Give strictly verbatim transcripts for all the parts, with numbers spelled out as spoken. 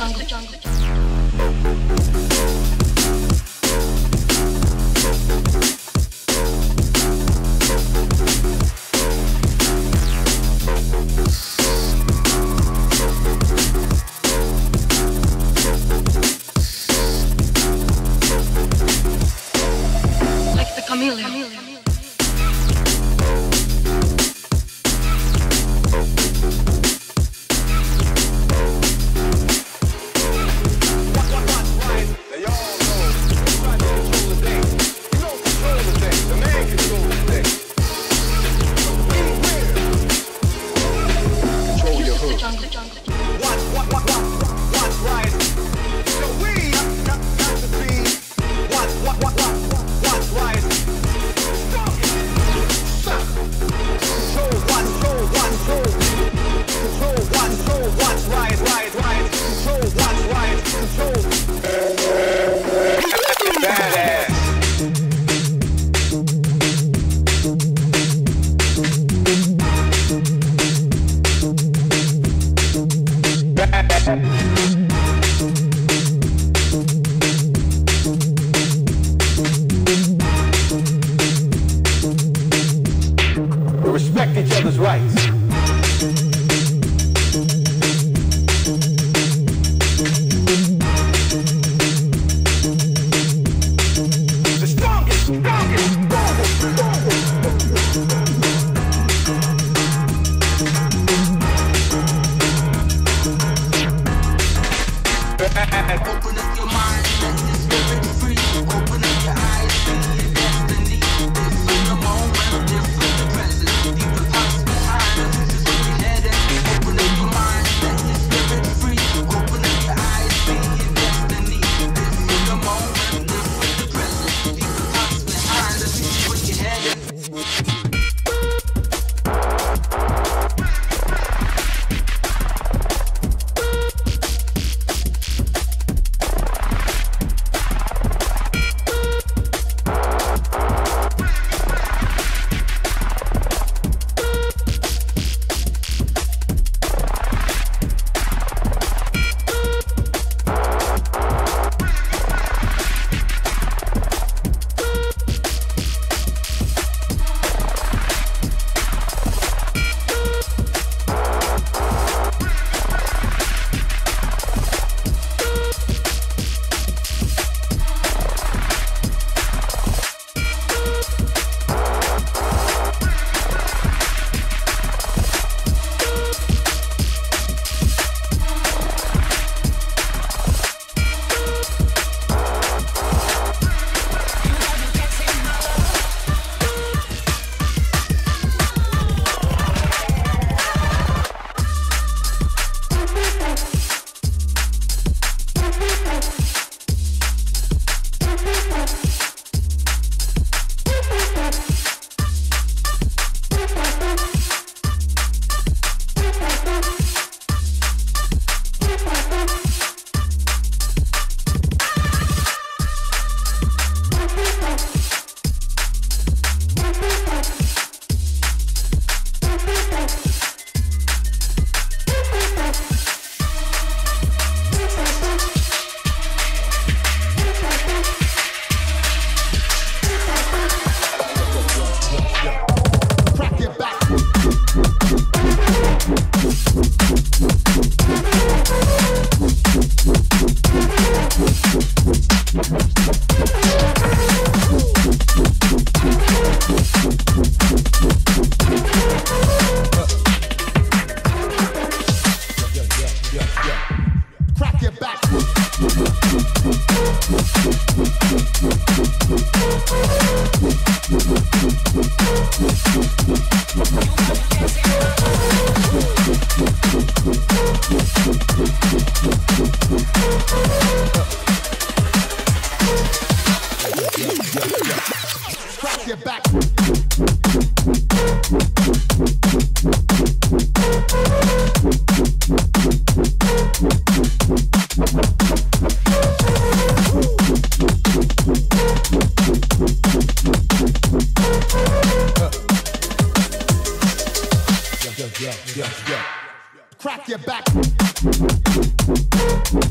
Crack your back.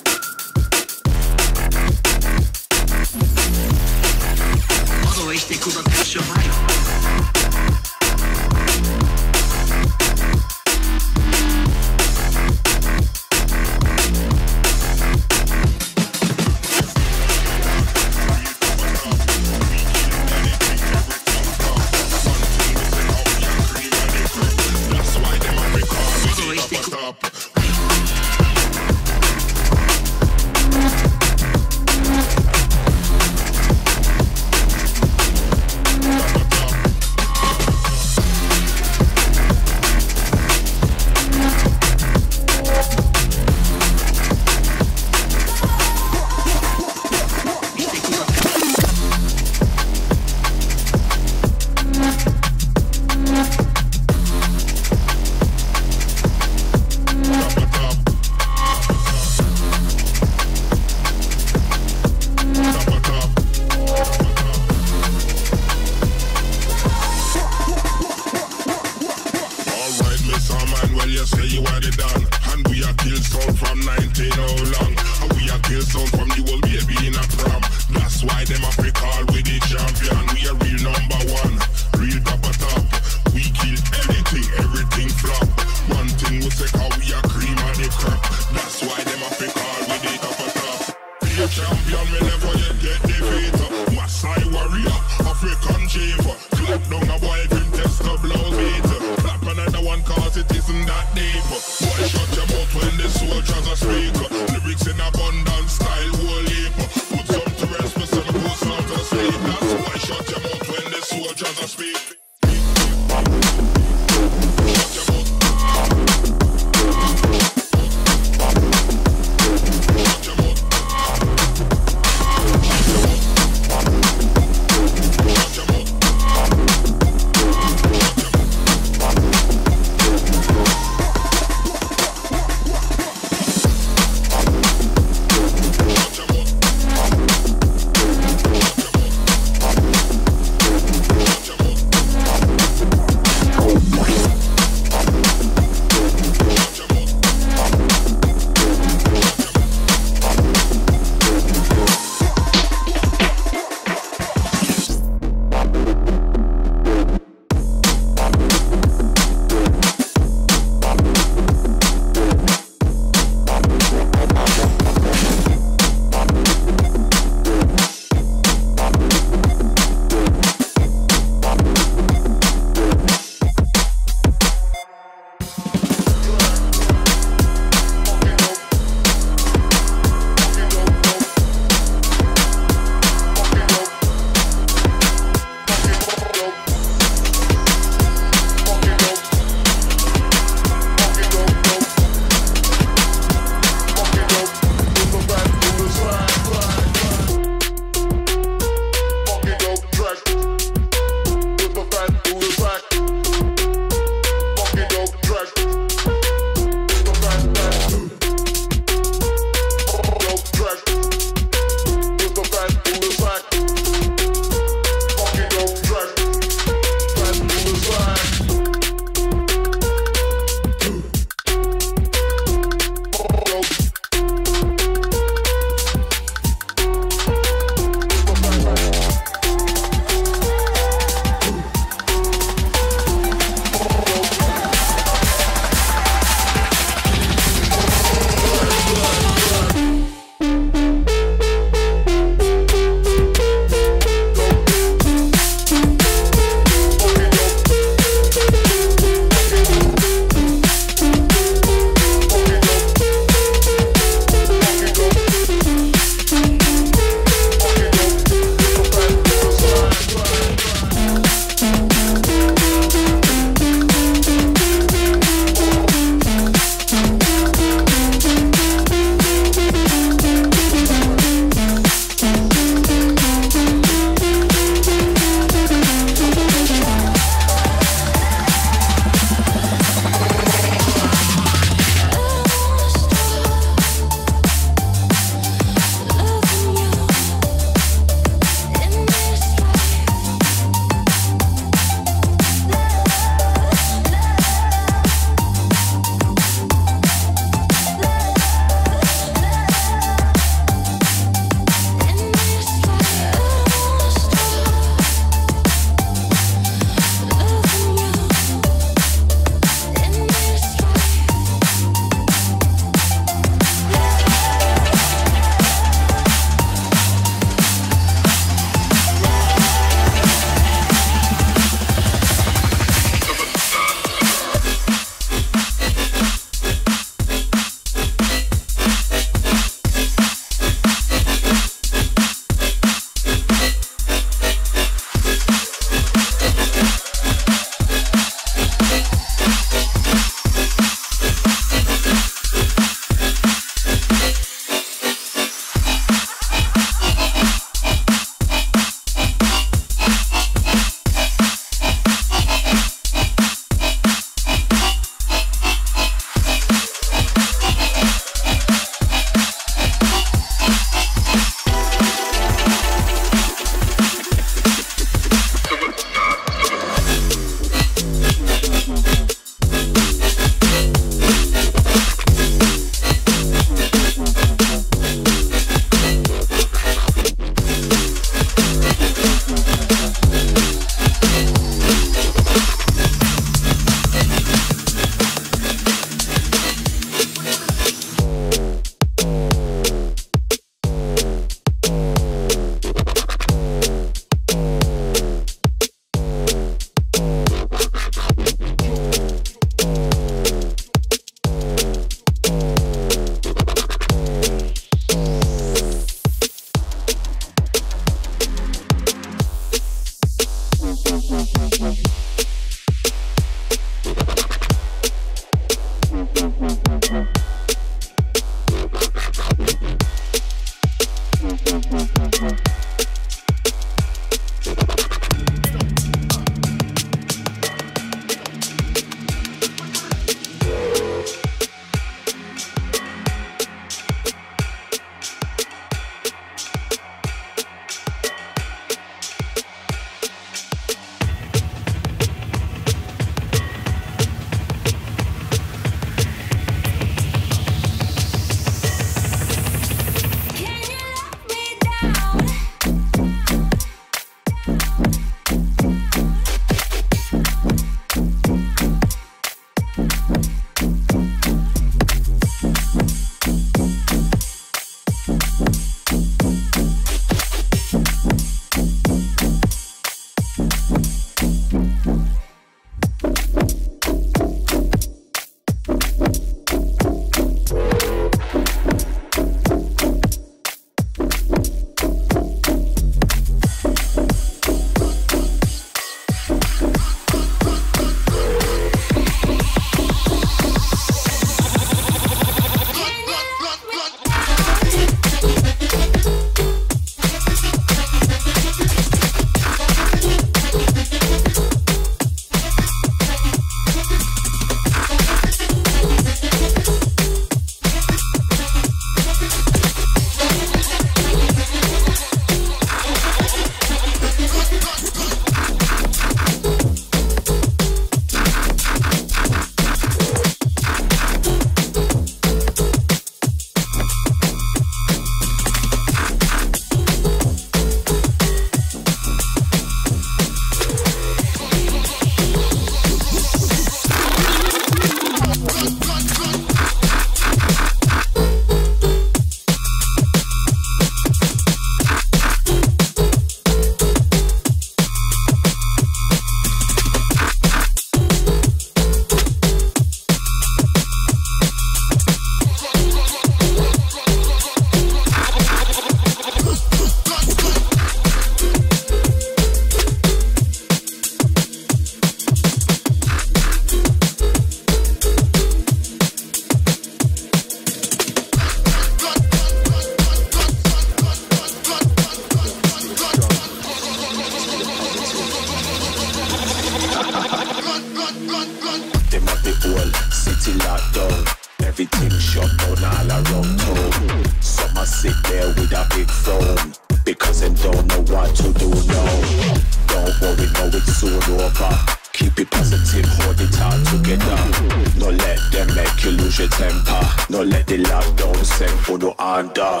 know it's soon over. Keep it positive, hold it all together. No let them make you lose your temper. No let the lockdown send for no under.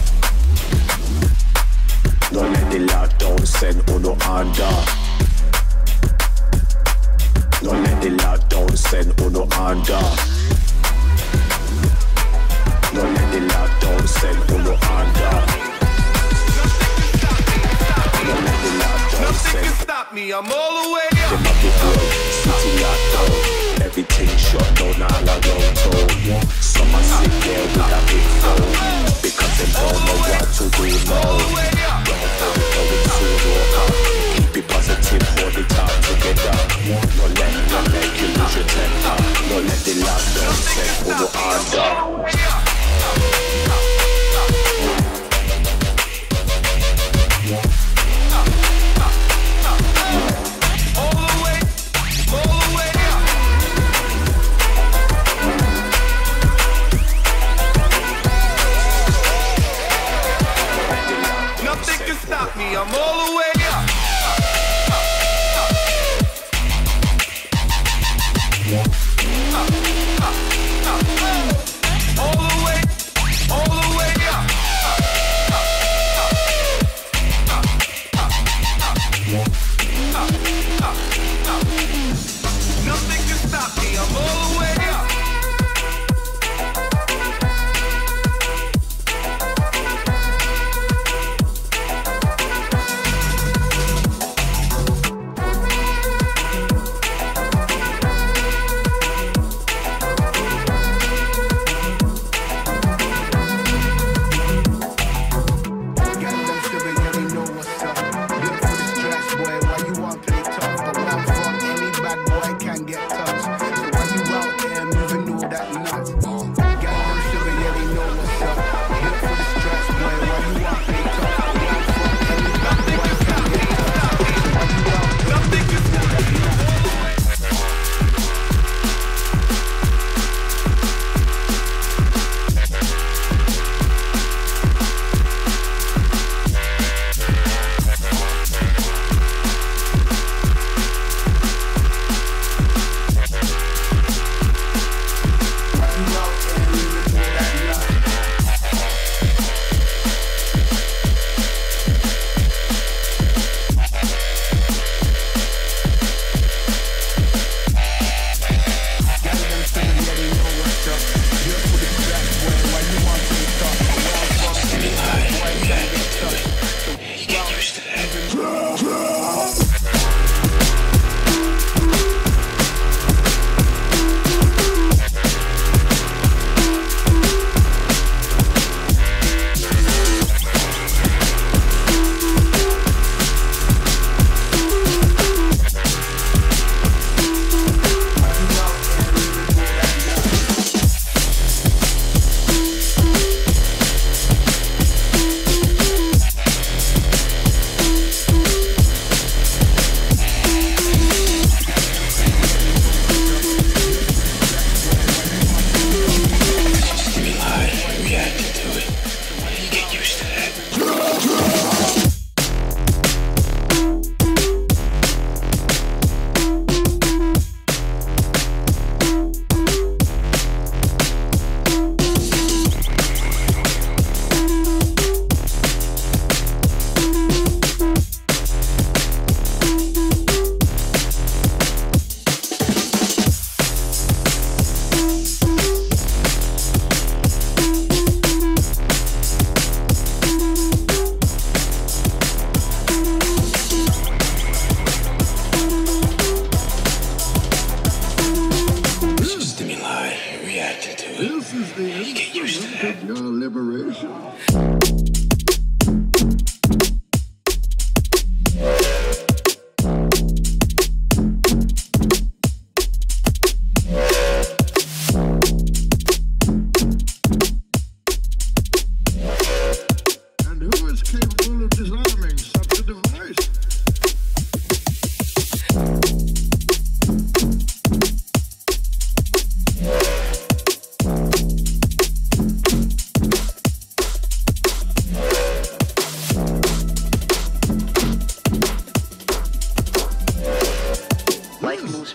No let the lockdown send for no under. No let the lockdown send for no under. No let the lockdown send for no under. No let the lockdown send. Nothing can stop me, I'm all the way up. Them up the world, city lockdown. Everything shut down all around town. Some are sick there with a big phone, because they don't know what to do now. Don't worry, no it's soon over. Keep it positive, hold it all together. No let them make you lose your temper. No let the lockdown send for no under. Nothing can stop me, I'm all the way up.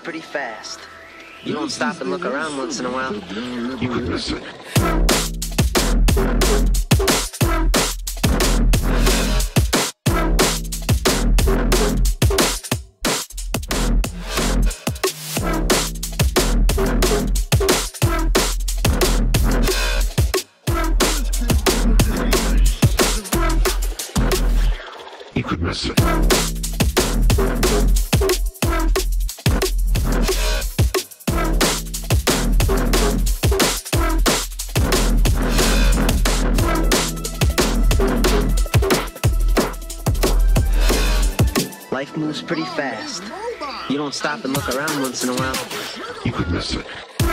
pretty fast. You don't stop and look around once in a while, you could miss it. You could miss it. Life moves pretty fast. You don't stop and look around once in a while, you could miss it.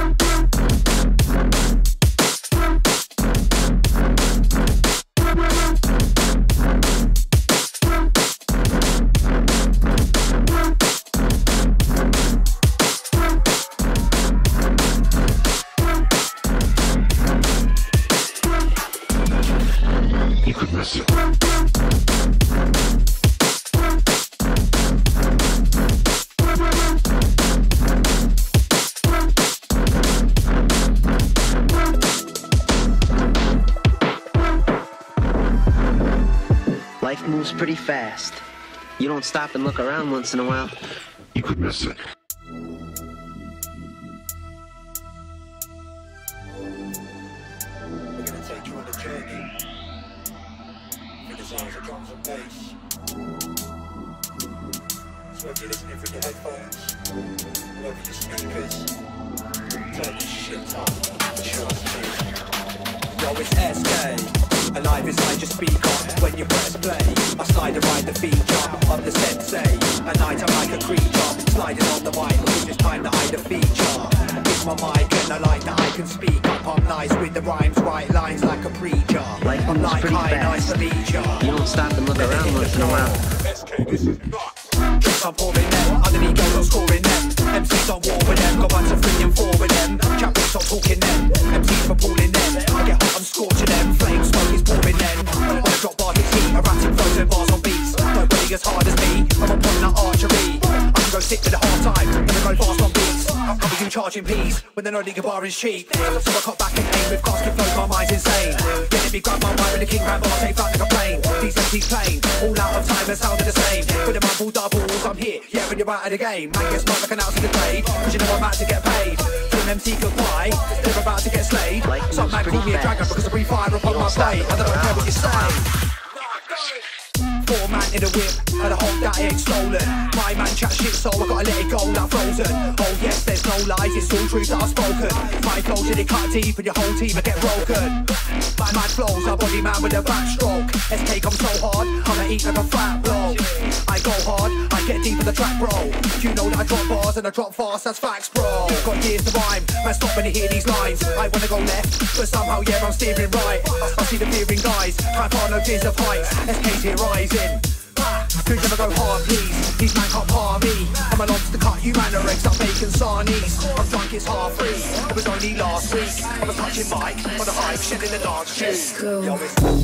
You could miss it. Life moves pretty fast. You don't stop and look around once in a while, you could miss it. We're gonna take you on a journey through the sounds of drums and bass. So if you're listening through your headphones, or over your speakers, turn this shit up. Trust me. Yo, it's S K. Alive inside your speaker. When you press play, I slide and ride the feature of the sensei. At night I'm like a creature, sliding on the mic, cause it's time that I the feature. It's my mic and I like that I can speak up. I'm nice with the rhymes, write lines like a preacher. Life I'm moves like pretty high, nice fast. to meet ya. You don't stop and look around once in a while. S K, this is nuts. I'm pouring them, underneath girls I'm scoring them. M Cs on war with them, go on to three and four with them. Champions stop talking them, M Cs for pulling them. I get hot, I'm scorching them, flame smoke is pouring them. When I drop bars, it's heat, erratic flows and bars on beats. Nobody as hard as me, I'm a point like archery. I can go sick to the hard time, and I go fast on beats. I'm with you charging peas, when the no league bar is cheap. So I cut back and aim with casket flows, my mind's insane. Getting me grab my mind with the king crab bars, ain't flat like a plane. These M Cs plain, all out of time and sounding the same. With the mumble doubles, I'm here, yeah, when you're out of the game. Man gets smart like an ounce of the grade, cause you know I'm about to get paid. From M C goodbye, they're about to get slayed. Some man call me a dragon because I breathe fire upon my blade. I don't care what you say. Four man in a whip, and I hope that it ain't stolen. My man chat shit, so I gotta let it go like frozen. Oh yes, there's no lies, it's all truth that I've spoken. My flows in it cut deep, and your whole team will get broken. My mad flows, a body man with a backstroke. S K comes so hard, I'ma eat like a fat bloke. I go hard, I get deep in the track, bro. You know that I drop bars and I drop fast, that's facts, bro. Got years to rhyme, man stop when you hear these lines. I wanna go left, but somehow yeah I'm steering right. I see the fearing guys, can't find no fears of heights. S K's here rising. Could never go hard, please. These man can't par me. I'm a lobster cut, you man are eggs, I'm bacon sarnies. I'm drunk, it's half free. It was only last week. I was touching mic on the hype, shit in the dance shoes. Yo,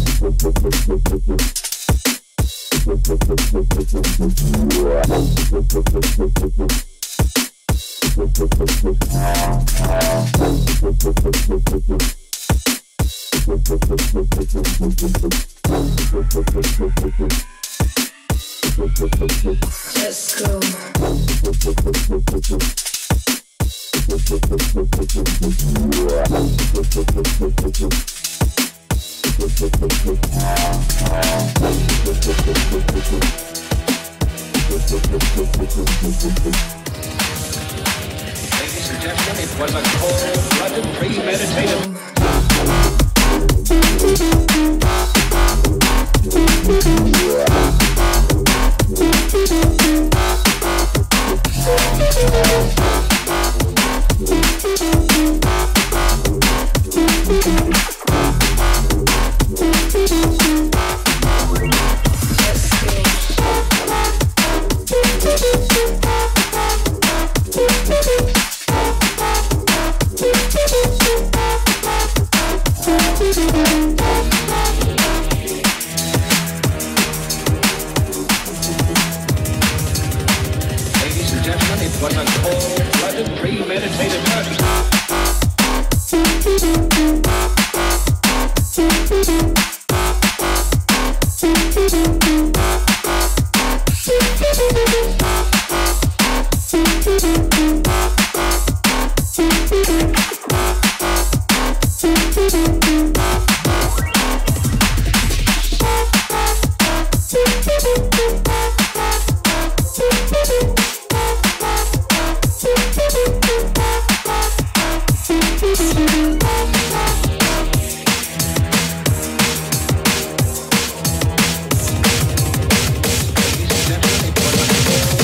Let's go. Ladies and gentlemen, it was a cold-blooded, premeditated. was a cold-blooded, premeditated murder. It was a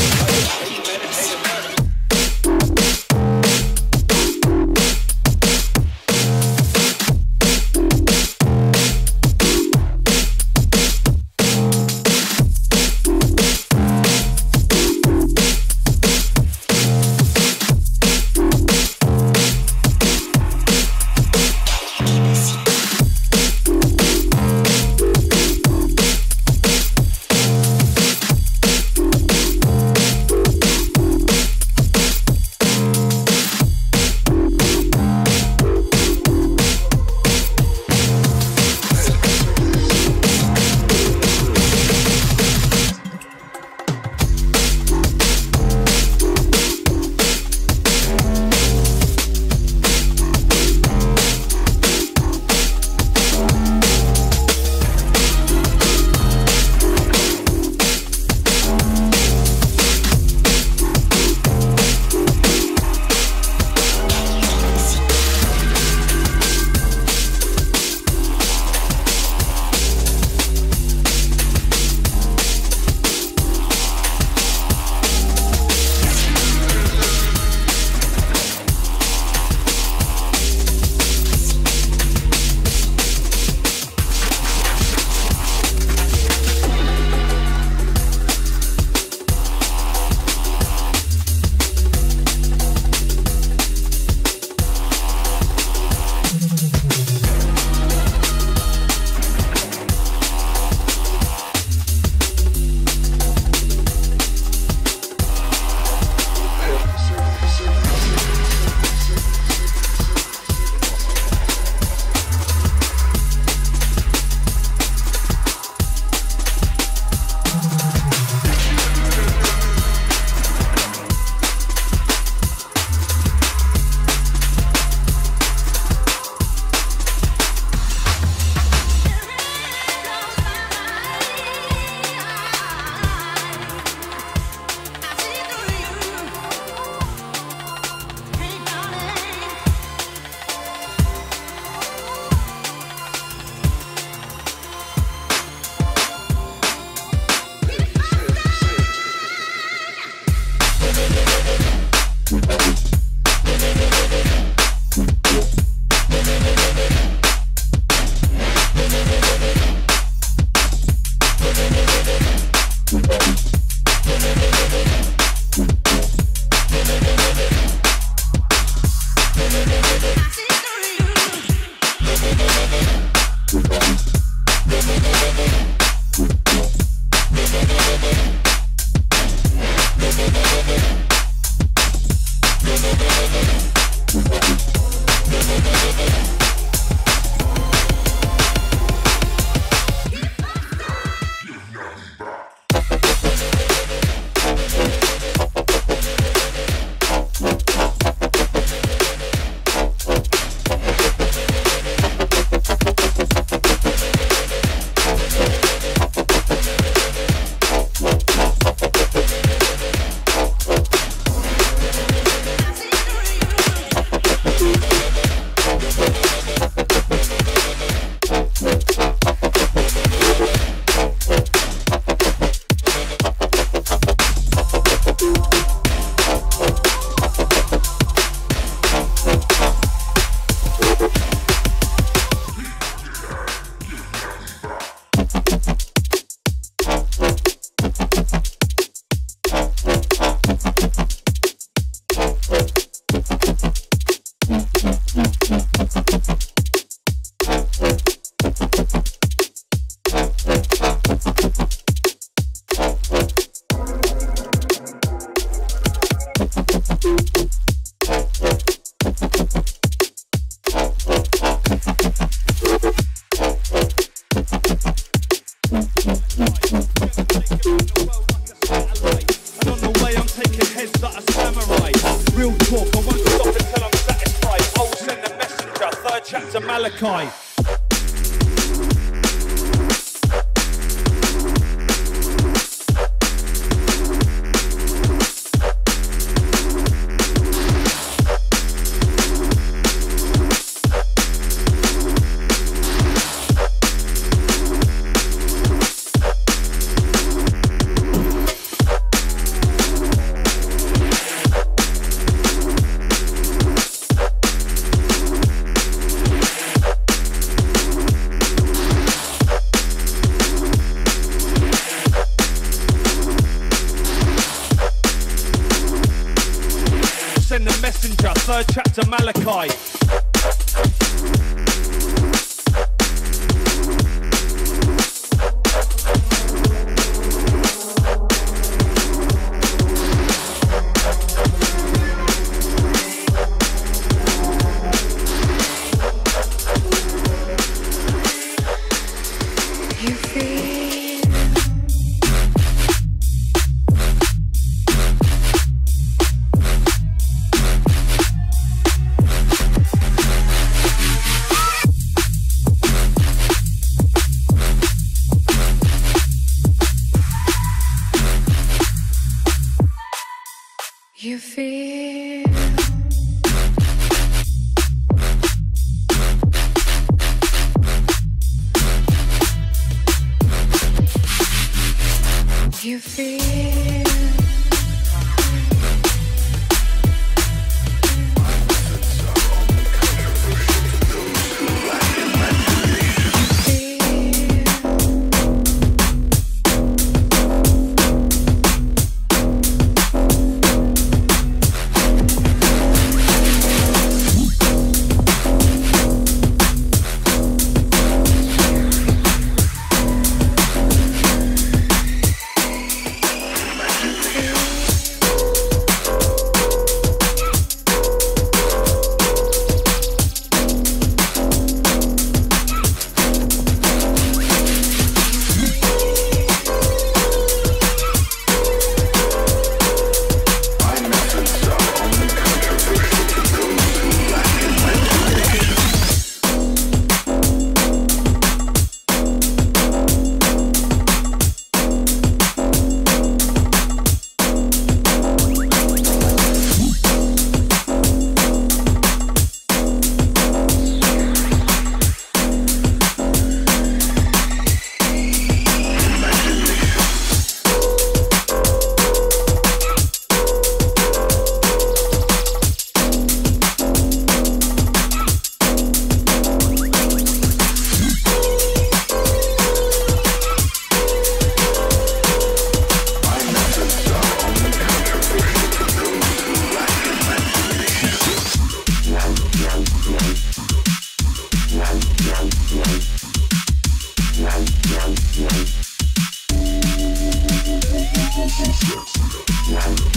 Malachi. Send the messenger, third chapter Malachi. You feel You feel Yeah.